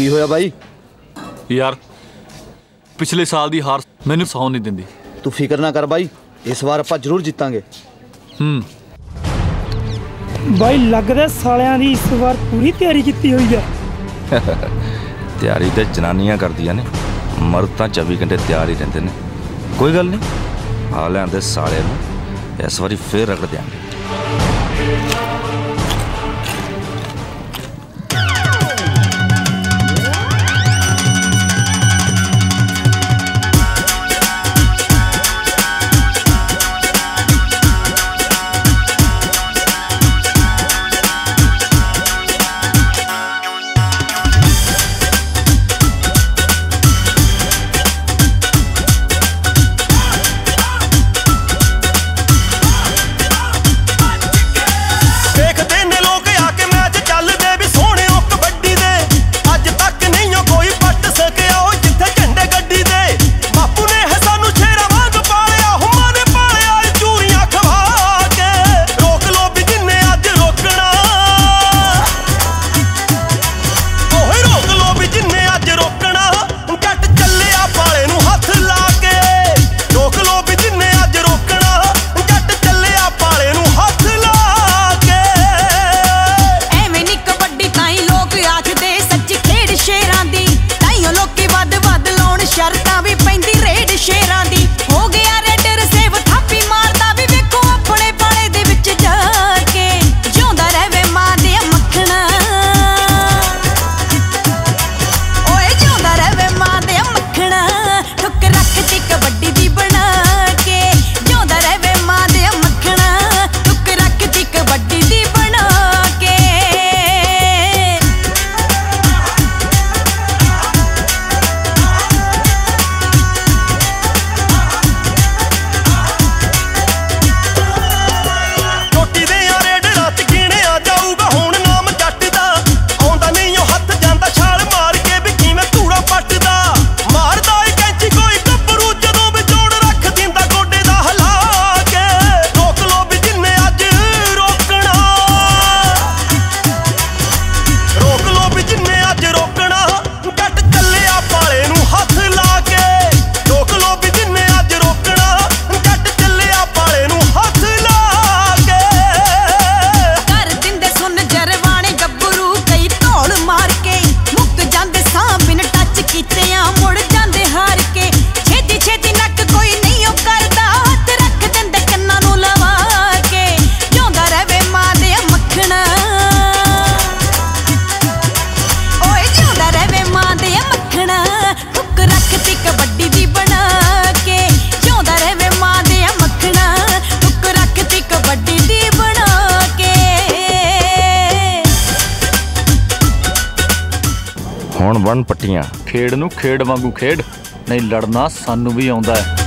की होया भाई? यार पिछले साल दी हार मैनू सौं नहीं दिंदी। तू फिक्र ना कर भाई, इस बार आपां जरूर जितांगे। भाई लगदा सालियां दी इस बार पूरी तैयारी कीती हुई है। तैयारी तो जनानियां करदियां ने, मर्द तां 24 घंटे तैयार ही रहिंदे ने। कोई गल नहीं, हालियां दे साले नूं इस बारी फिर रगड़ देंगे। हुण बन पट्टियां। खेड नूं खेड वांगू खेड, नहीं लड़ना सानू भी आउंदा है।